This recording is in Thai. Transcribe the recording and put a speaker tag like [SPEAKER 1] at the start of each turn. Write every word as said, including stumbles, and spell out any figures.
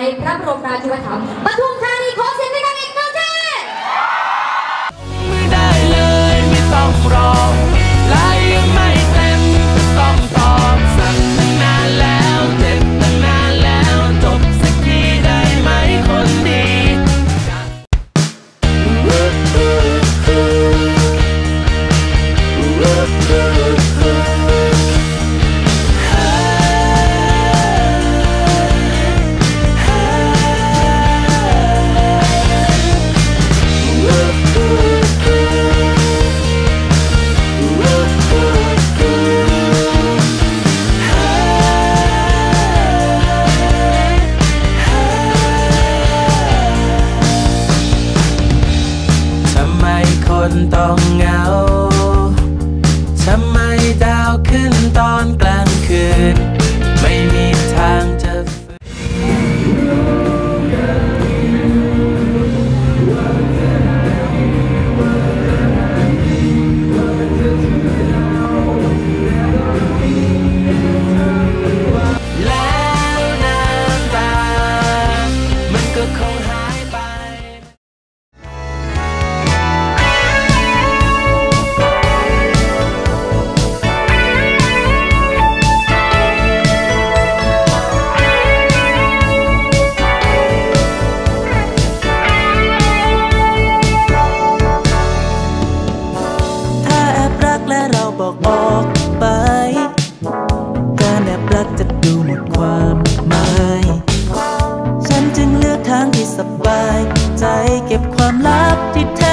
[SPEAKER 1] พระบรมราชูปถัมภ์ปทุมธานีขอเสียงในการเอกเก้าเจ้
[SPEAKER 2] ไม่ได้เลยไม่ต้องรอลายยังไม่เต็มต้องตอบสั่งตั้งนานแล้วเจ็บตั้งนานแล้วจบสักทีได้ไหมคนดีต้องเหงาทำไมดาวขึ้นตอนกลางคืนไม่มีทางจะแล้วน้ำตามันก็คงหายไปบอกออกไปการแอบรักจะดูหมดความหมายฉันจึงเลือกทางที่สบายใจเก็บความลับที่แท้